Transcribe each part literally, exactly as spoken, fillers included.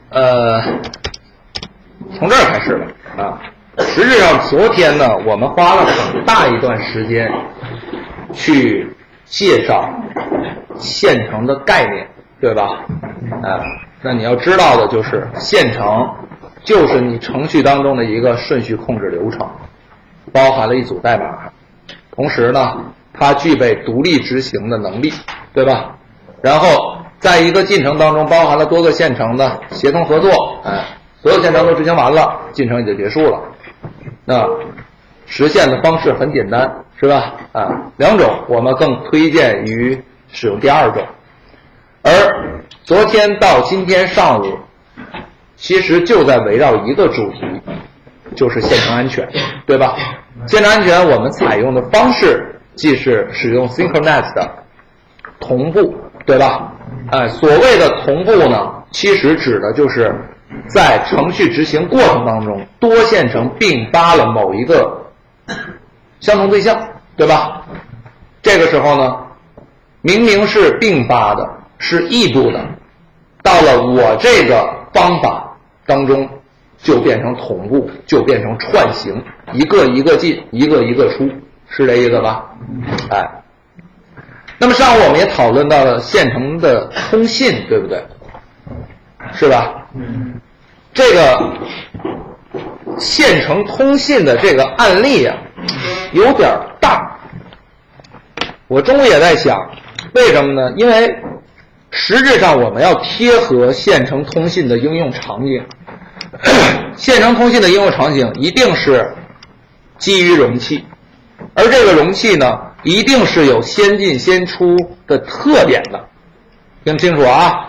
呃，从这儿开始吧啊。实质上，昨天呢，我们花了很大一段时间去介绍线程的概念，对吧？啊，那你要知道的就是线程就是你程序当中的一个顺序控制流程，包含了一组代码，同时呢，它具备独立执行的能力，对吧？然后在一个进程当中包含了多个线程的协同合作，哎，所有线程都执行完了，进程也就结束了。那实现的方式很简单，是吧？啊，两种我们更推荐于使用第二种。而昨天到今天上午，其实就在围绕一个主题，就是线程安全，对吧？线程安全我们采用的方式既是使用 synchronous 的同步，对吧？哎，所谓的同步呢，其实指的就是在程序执行过程当中，多线程并发了某一个相同对象，对吧？这个时候呢，明明是并发的，是异步的，到了我这个方法当中，就变成同步，就变成串行，一个一个进，一个一个出，是这意思吧？哎。那么上午我们也讨论到了线程的通信，对不对？是吧？这个线程通信的这个案例啊，有点大。我中午也在想，为什么呢？因为实质上我们要贴合线程通信的应用场景，线程通信的应用场景一定是基于容器，而这个容器呢，一定是有先进先出的特点的，听清楚啊！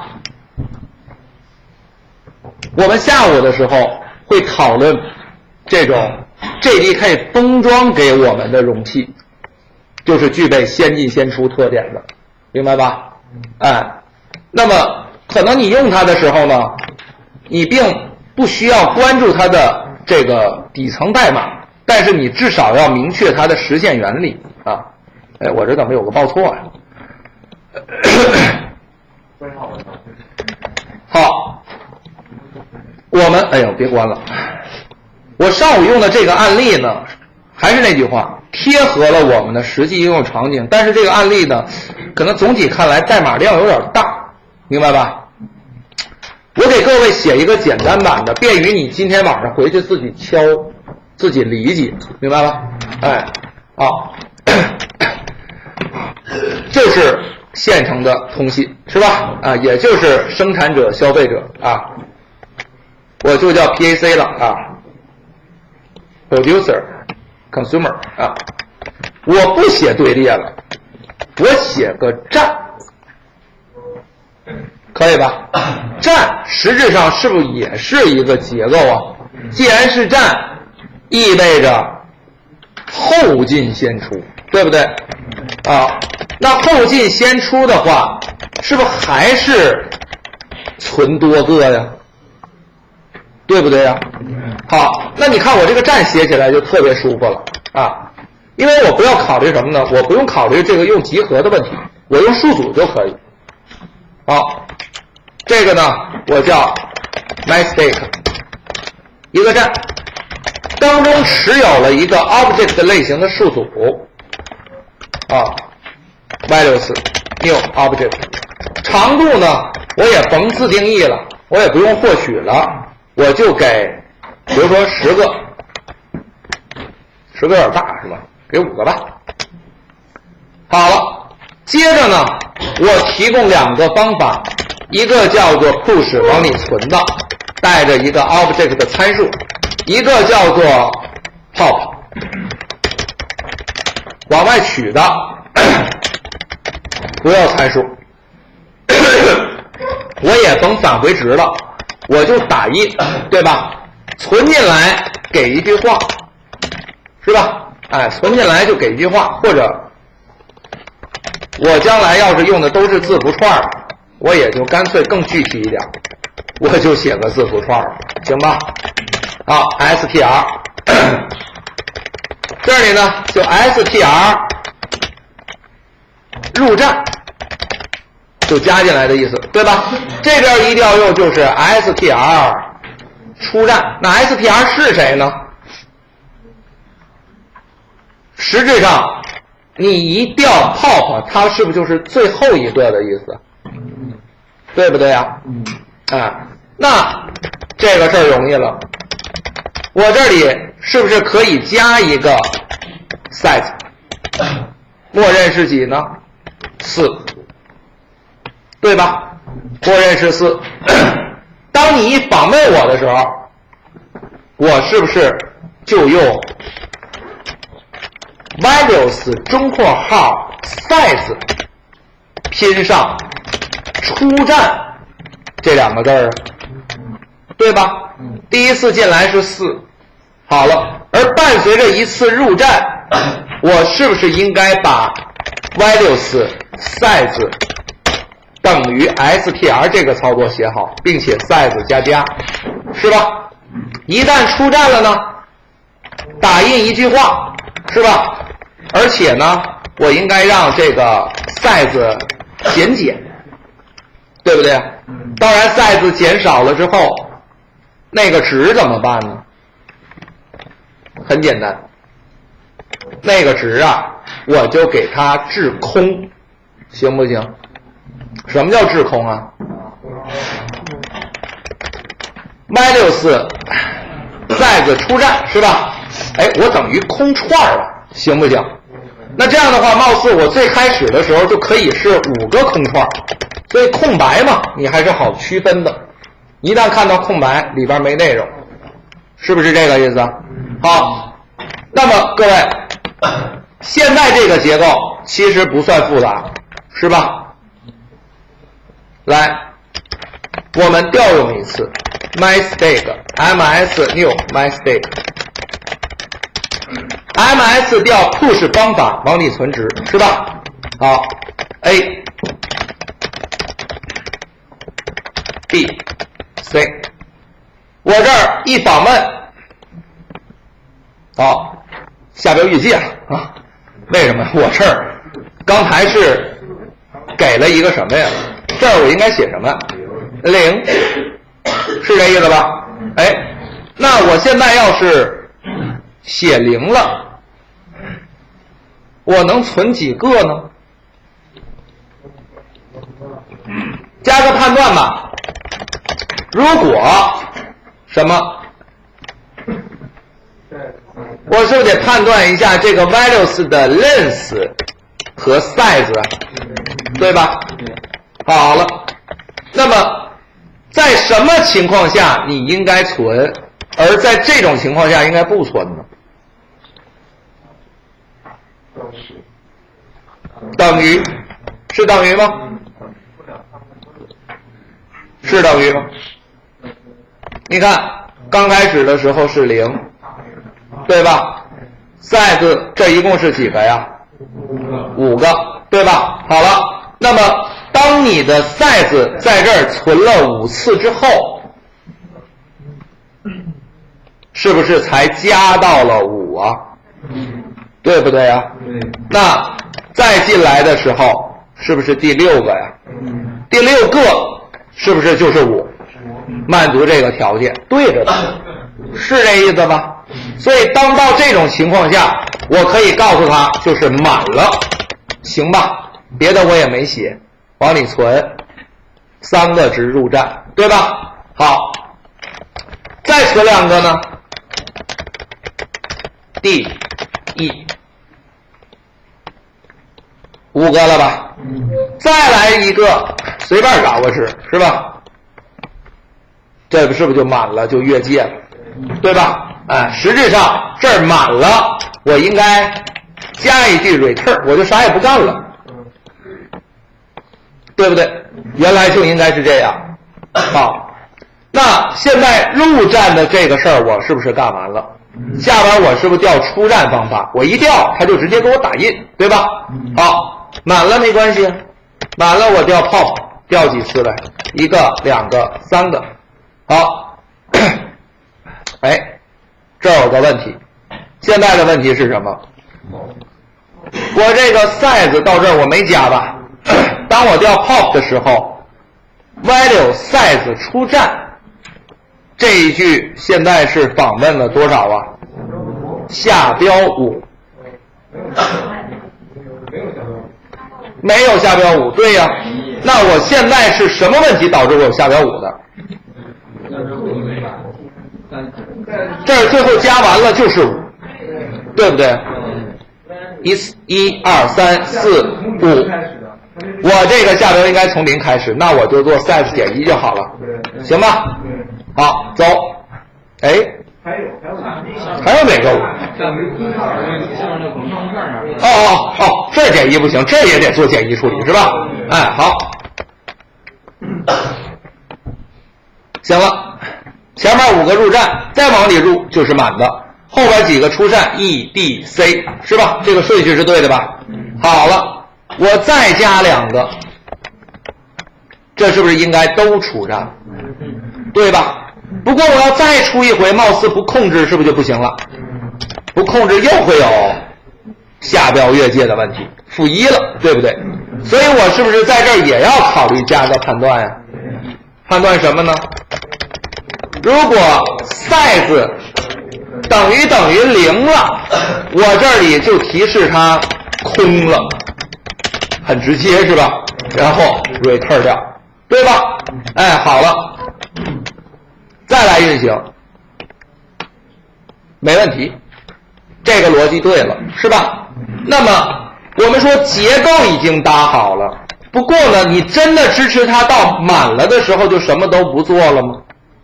我们下午的时候会讨论这种 J D K 封装给我们的容器，就是具备先进先出特点的，明白吧？哎，那么可能你用它的时候呢，你并不需要关注它的这个底层代码，但是你至少要明确它的实现原理啊。哎，我这怎么有个报错呀？好，我们哎呦别关了。我上午用的这个案例呢，还是那句话，贴合了我们的实际应用场景，但是这个案例呢，可能总体看来代码量有点大，明白吧？我给各位写一个简单版的，便于你今天晚上回去自己敲，自己理解，明白吧？哎，好。就是线程的通信，是吧？啊，也就是生产者、消费者啊，我就叫 P A C 了啊 ，producer、consumer 啊，我不写队列了，我写个站，可以吧？站实质上是不是也是一个结构啊？既然是站，意味着后进先出，对不对？啊，那后进先出的话，是不是还是存多个呀？对不对呀？好，那你看我这个站写起来就特别舒服了啊，因为我不要考虑什么呢？我不用考虑这个用集合的问题，我用数组就可以。好，这个呢，我叫 MyState， 一个站当中持有了一个 object 类型的数组。啊 ，values new object， 长度呢，我也甭自定义了，我也不用获取了，我就给，比如说十个，十个有点大是吧？给五个吧。好了，接着呢，我提供两个方法，一个叫做 push 往里存的，带着一个 object 的参数，一个叫做 pop。往外取的不要参数，我也甭返回值了，我就打印，对吧？存进来给一句话，是吧？哎，存进来就给一句话，或者我将来要是用的都是字符串，我也就干脆更具体一点，我就写个字符串，行吧？好 ，str。这里呢，就 str 入站， 就加进来的意思，对吧？这边一调用就是 str 出站，那 str 是谁呢？实质上你一调 pop 它是不是就是最后一个的意思？对不对呀？啊，那这个事儿容易了，我这里是不是可以加一个 size， 默认是几呢？四，对吧？默认是四。当你一访问我的时候，我是不是就用 values 中括号 size 拼上出站这两个字儿，对吧？第一次进来是四，好了，而伴随着一次入站，我是不是应该把 values size 等于 str 这个操作写好，并且 size 加加，是吧？一旦出站了呢，打印一句话，是吧？而且呢，我应该让这个 size 减减，对不对？当然 size 减少了之后，那个值怎么办呢？很简单，那个值啊，我就给它置空，行不行？什么叫置空啊 ？values size 出站是吧？哎，我等于空串了，行不行？那这样的话，貌似我最开始的时候就可以是五个空串，所以空白嘛，你还是好区分的。一旦看到空白，里边没内容，是不是这个意思？好，那么各位，现在这个结构其实不算复杂，是吧？来，我们调用一次 mystake ms new mystake ms 调 push 方法往里存值，是吧？好 ，a b c， 我这儿一访问，好，下标预记了啊？为什么？我这儿刚才是给了一个什么呀？这儿我应该写什么？零，是这意思吧？哎，那我现在要是写零了，我能存几个呢？加个判断吧。如果什么，我是不是得判断一下这个 values 的 length 和 size， 对吧？好了，那么在什么情况下你应该存，而在这种情况下应该不存呢？等于是等于吗？是等于吗？你看刚开始的时候是零，对吧？ size 这一共是几个呀？五个，对吧？好了，那么当你的 size 在这儿存了五次之后，是不是才加到了五啊？对不对呀？那再进来的时候，是不是第六个呀？第六个是不是就是五？满足这个条件，对着的，是这意思吧？所以当到这种情况下，我可以告诉他就是满了，行吧？别的我也没写，往里存三个值入站，对吧？好，再存两个呢 ？D E 五个了吧？再来一个，随便找个值，是吧？这不是不是就满了，就越界了，对吧？哎，实质上这儿满了，我应该加一句 return， 我就啥也不干了，对不对？原来就应该是这样。好，那现在入站的这个事儿，我是不是干完了？下边我是不是调出站方法？我一调，他就直接给我打印，对吧？好，满了没关系，满了我调 pop 调几次来？一个、两个、三个。好，哎，这儿有个问题，现在的问题是什么？我这个 size 到这儿我没加吧？ 当我调 pop 的时候 value size 出站，这一句现在是访问了多少啊？下标五。没有下标五，对呀。那我现在是什么问题导致我有下标五的？这儿最后加完了就是五，对不对？一一二三四五，我这个下标应该从零开始，那我就做 size 减一就好了，行吧？好，走。哎，还有还有哪个五？哦哦哦，这减一不行，这也得做减一处理是吧？哎，好，行了，前面五个入站，再往里入就是满的，后边几个出站 E D C 是吧？这个顺序是对的吧？好了，我再加两个，这是不是应该都出站？对吧？不过我要再出一回，貌似不控制是不是就不行了？不控制又会有下标越界的问题，负一了，对不对？所以我是不是在这儿也要考虑加个判断呀？判断什么呢？如果 size 等于等于零了，我这里就提示它空了，很直接是吧？然后 return 掉，对吧？哎，好了，再来运行，没问题，这个逻辑对了，是吧？那么我们说结构已经搭好了，不过呢，你真的支持它到满了的时候就什么都不做了吗？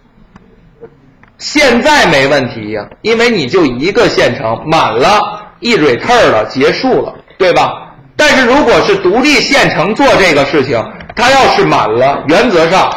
现在没问题呀，因为你就一个线程满了，一 return 了，结束了，对吧？但是如果是独立线程做这个事情，它要是满了，原则上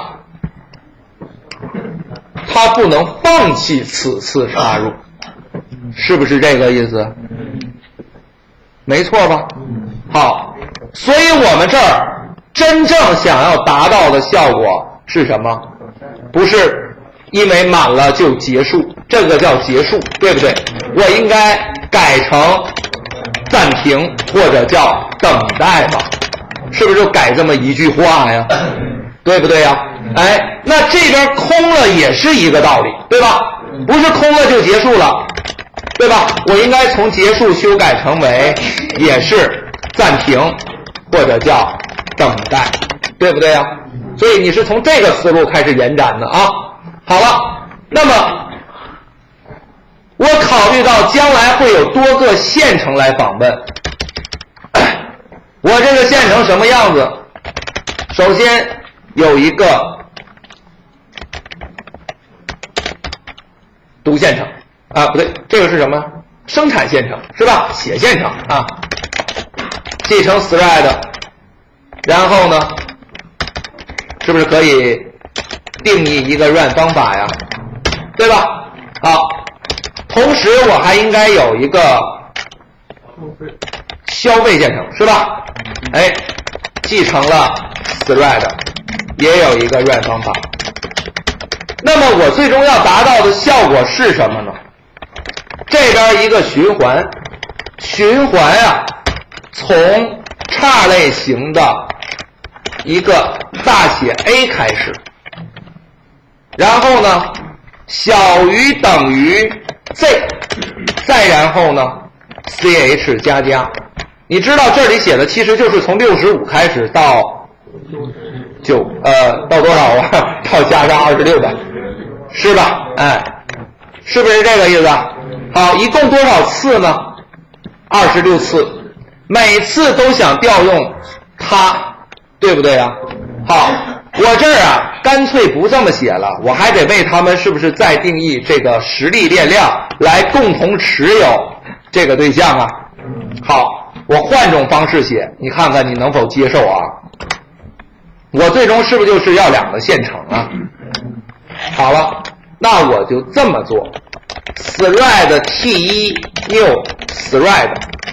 它不能放弃此次插入，是不是这个意思？没错吧？好，所以我们这儿真正想要达到的效果是什么？不是因为满了就结束，这个叫结束，对不对？我应该改成暂停或者叫等待吧，是不是就改这么一句话呀？对不对呀？哎，那这边空了也是一个道理，对吧？不是空了就结束了，对吧？我应该从结束修改成为也是暂停或者叫等待，对不对呀？所以你是从这个思路开始延展的啊。好了，那么我考虑到将来会有多个线程来访问，我这个线程什么样子？首先有一个读线程啊，不对，这个是什么？生产线程是吧？写线程啊，继承 thread， 然后呢，是不是可以定义一个 run 方法呀？对吧？好，同时我还应该有一个消费线程是吧？哎，继承了 thread， 也有一个 run 方法。那么我最终要达到的效果是什么呢？这边一个循环，循环啊，从叉类型的一个大写 A 开始，然后呢，小于等于 Z， 再然后呢 C H 加加。你知道这里写的其实就是从六十五开始到九呃到多少啊？到加上二十六的，是吧？哎，是不是这个意思啊？好，一共多少次呢？二十六次，每次都想调用它，对不对啊？好，我这儿啊干脆不这么写了，我还得为他们是不是再定义这个实例变量来共同持有这个对象啊？好，我换种方式写，你看看你能否接受啊？我最终是不是就是要两个线程啊？好了，那我就这么做 thread t 一 new thread，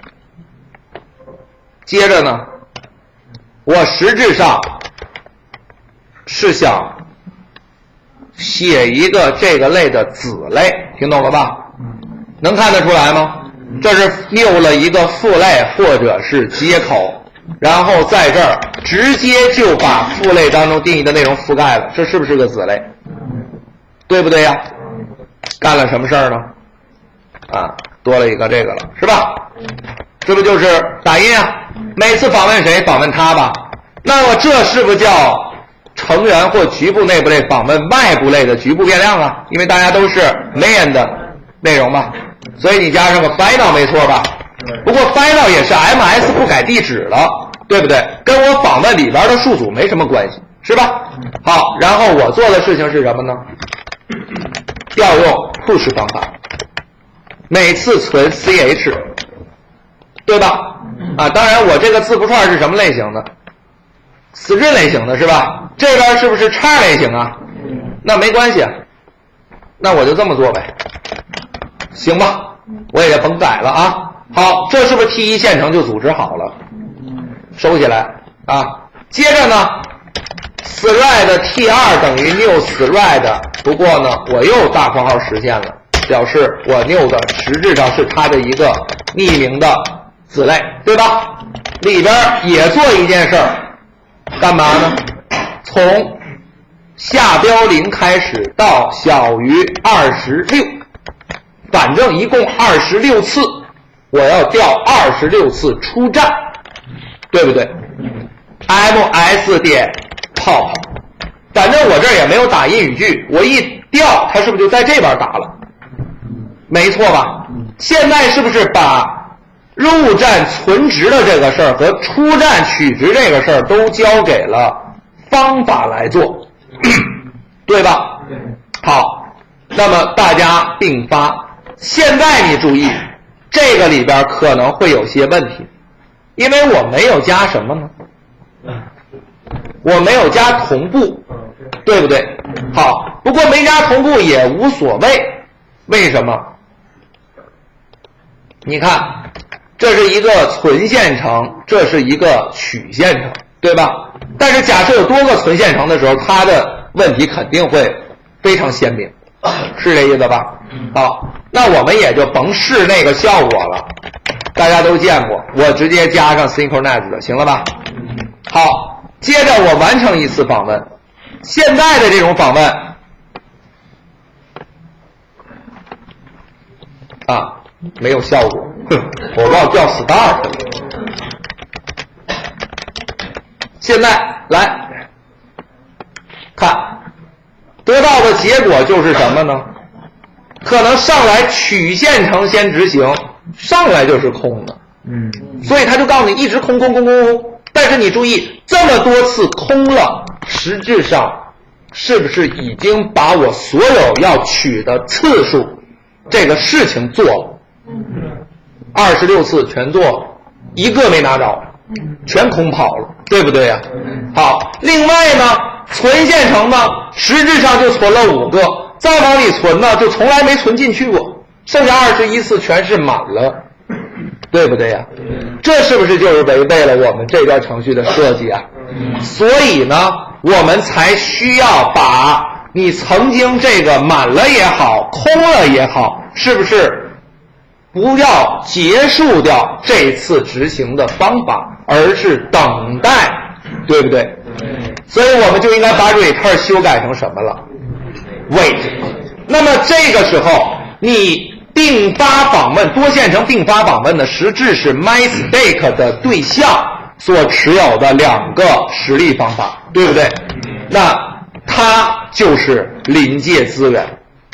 接着呢，我实质上是想写一个这个类的子类，听懂了吧？能看得出来吗？这是 new 了一个父类或者是接口， 然后在这儿直接就把父类当中定义的内容覆盖了，这是不是个子类？对不对呀？干了什么事儿呢？啊，多了一个这个了，是吧？这不就是打印啊？每次访问谁？访问他吧。那么这是不是叫成员或局部内部类访问外部类的局部变量啊？因为大家都是 main 的内容嘛，所以你加上个 final 没错吧？不过 final 也是 M S 不改地址了，对不对？跟我访问里边的数组没什么关系，是吧？好，然后我做的事情是什么呢？调用 push 方法，每次存 C H， 对吧？啊，当然我这个字符串是什么类型的？string 类型的是吧？这边是不是叉类型啊？那没关系啊，那我就这么做呗，行吧？我也甭改了啊。好，这是不是 T 一 线程就组织好了？收起来啊。接着呢 ，thread T 二 等于 new thread， 不过呢，我又大括号实现了，表示我 new 的实质上是它的一个匿名的子类，对吧？里边也做一件事儿，干嘛呢？从下标零开始到小于二十六，反正一共二十六次，我要调二十六次出站，对不对 ？M S 点泡泡，反正我这儿也没有打印语句，我一调，它是不是就在这边打了？没错吧？现在是不是把入站存值的这个事儿和出站取值这个事儿都交给了方法来做，对吧？好，那么大家并发。现在你注意，这个里边可能会有些问题，因为我没有加什么呢？我没有加同步，对不对？好，不过没加同步也无所谓，为什么？你看，这是一个存线程，这是一个取线程，对吧？但是假设有多个存线程的时候，它的问题肯定会非常鲜明，是这意思吧？好，那我们也就甭试那个效果了，大家都见过，我直接加上 synchronize 的，行了吧？好，接着我完成一次访问，现在的这种访问啊没有效果，哼，我忘调 start 了。现在来看得到的结果就是什么呢？可能上来取线程先执行，上来就是空的，嗯，所以他就告诉你一直空空空空空。但是你注意，这么多次空了，实质上是不是已经把我所有要取的次数这个事情做了？二十六次全做了，一个没拿着，全空跑了，对不对呀？好，另外呢，存线程呢，实质上就存了五个，再往里存呢，就从来没存进去过，剩下二十一次全是满了，对不对呀？这是不是就是违背了我们这段程序的设计啊？所以呢，我们才需要把你曾经这个满了也好，空了也好，是不是不要结束掉这次执行的方法，而是等待，对不对？所以我们就应该把 return 修改成什么了 ？wait。那么这个时候，你并发访问多线程并发访问的实质是 MyStake 的对象所持有的两个实例方法，对不对？那它就是临界资源。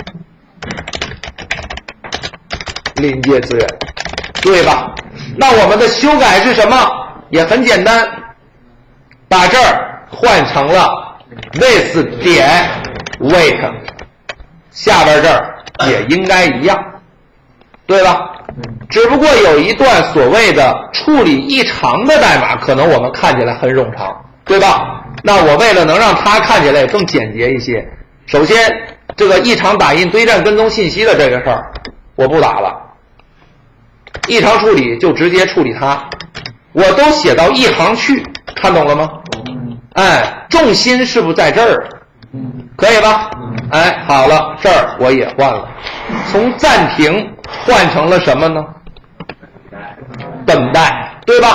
临界资源，对吧？那我们的修改是什么？也很简单，把这儿换成了 this 点 wait， 下边这儿也应该一样，对吧？只不过有一段所谓的处理异常的代码，可能我们看起来很冗长，对吧？那我为了能让它看起来更简洁一些，首先这个异常打印堆栈跟踪信息的这个事儿，我不打了。异常处理就直接处理它，我都写到一行去，看懂了吗？哎，重心是不是在这儿？可以吧？哎，好了，这儿我也换了，从暂停换成了什么呢？等待，对吧？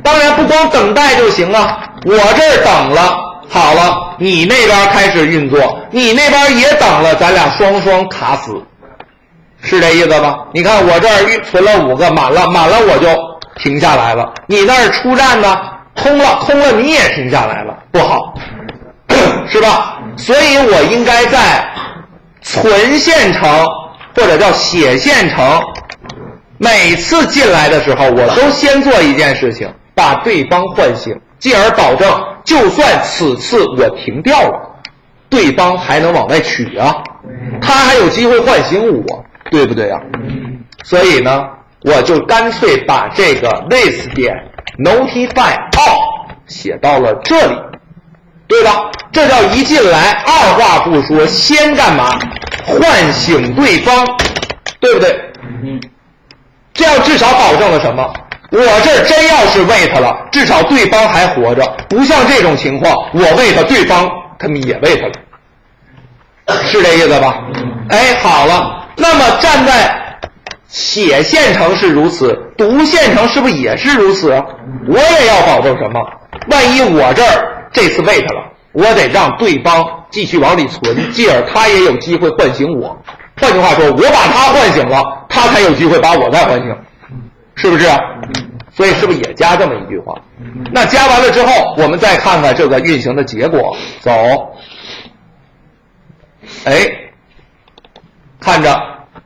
当然不光等待就行啊，我这儿等了，好了，你那边开始运作，你那边也等了，咱俩双双卡死，是这意思吧？你看我这儿存了五个，满了，满了我就停下来了。你那儿出站呢，空了，空了你也停下来了，不好，是吧？所以我应该在存现成或者叫写现成，每次进来的时候，我都先做一件事情，把对方唤醒，进而保证就算此次我停掉了，对方还能往外取啊，他还有机会唤醒我，对不对啊？所以呢，我就干脆把这个 this 点 notify all 写到了这里，对吧？这叫一进来，二话不说，先干嘛？唤醒对方，对不对？这样至少保证了什么？我这儿真要是喂他了，至少对方还活着，不像这种情况，我喂他，对方他们也喂他了，是这意思吧？哎，好了，那么站在写现成是如此，读现成是不是也是如此？我也要保证什么？万一我这儿这次喂他了，我得让对方继续往里存，继而他也有机会唤醒我。换句话说，我把他唤醒了，他才有机会把我再唤醒，是不是？所以是不是也加这么一句话？那加完了之后，我们再看看这个运行的结果。走，哎，看着，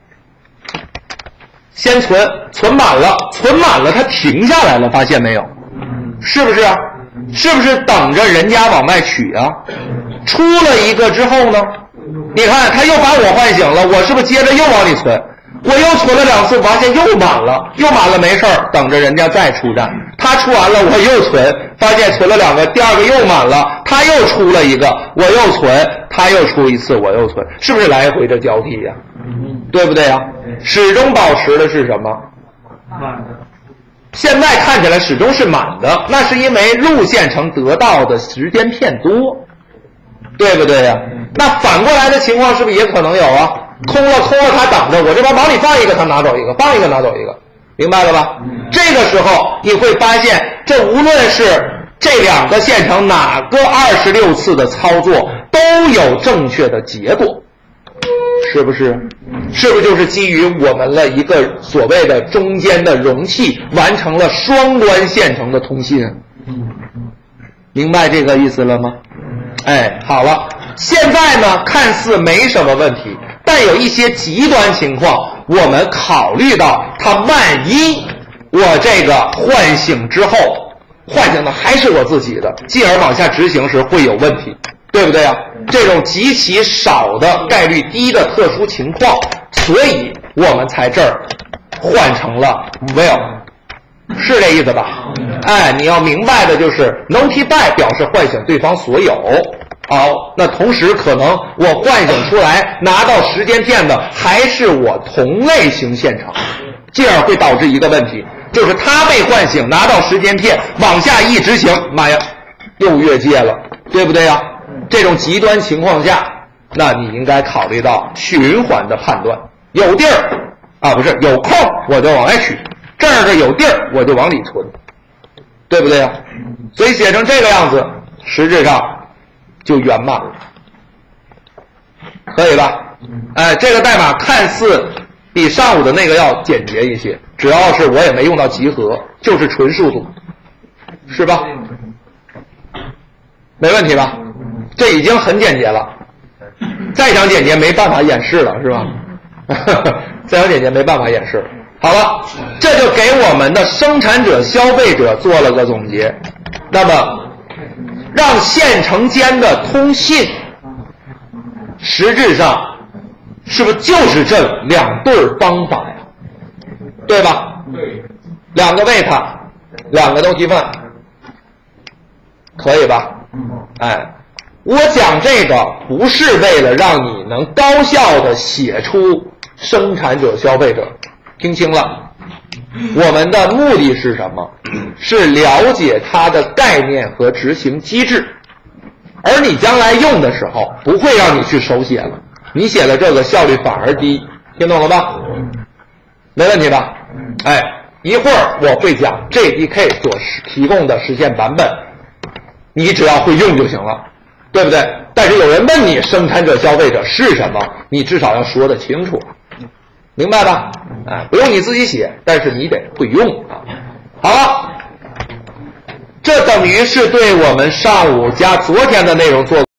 先存，存满了，存满了，它停下来了，发现没有？是不是？是不是等着人家往外取啊？出了一个之后呢？你看，他又把我唤醒了，我是不是接着又往里存？我又存了两次，发现又满了，又满了，没事儿，等着人家再出站。他出完了，我又存，发现存了两个，第二个又满了，他又出了一个，我又存，他又出一次，我又存，是不是来回的交替呀、啊？对不对呀、啊？始终保持的是什么？满的。现在看起来始终是满的，那是因为入线程得到的时间片多，对不对呀、啊？那反过来的情况是不是也可能有啊？空了空了，他等着，我这边往里放一个，他拿走一个，放一个拿走一个，明白了吧？这个时候你会发现，这无论是这两个线程哪个二十六次的操作，都有正确的结果，是不是？是不是就是基于我们的一个所谓的中间的容器，完成了双端线程的通信？明白这个意思了吗？哎，好了，现在呢，看似没什么问题。但有一些极端情况，我们考虑到它万一我这个唤醒之后，唤醒的还是我自己的，进而往下执行时会有问题，对不对啊？这种极其少的概率低的特殊情况，所以我们才这儿换成了 will， 是这意思吧？哎，你要明白的就是 notify 表示唤醒对方所有。好，那同时可能我唤醒出来拿到时间片的还是我同类型现场，进而会导致一个问题，就是他被唤醒拿到时间片往下一执行，妈呀，又越界了，对不对呀？这种极端情况下，那你应该考虑到循环的判断，有地儿啊，不是有空我就往外取，这儿的有地儿我就往里存，对不对呀？所以写成这个样子，实质上就圆满了，可以吧？哎，这个代码看似比上午的那个要简洁一些，主要是我也没用到集合，就是纯数组，是吧？没问题吧？这已经很简洁了，再想简洁没办法演示了，是吧？再想简洁没办法演示了。好了，这就给我们的生产者、消费者做了个总结。那么让线程间的通信，实质上是不是就是这两对方法呀？对吧？对，两个 wait， 两个notify，可以吧？哎，我讲这个不是为了让你能高效的写出生产者、消费者，听清了。我们的目的是什么？是了解它的概念和执行机制，而你将来用的时候不会让你去手写了，你写的这个效率反而低，听懂了吧？没问题吧？哎， 一会儿我会讲 J D K 所提供的实现版本，你只要会用就行了，对不对？但是有人问你生产者消费者是什么，你至少要说得清楚，明白吧？啊，不用你自己写，但是你得会用啊。好了，这等于是对我们上午加昨天的内容做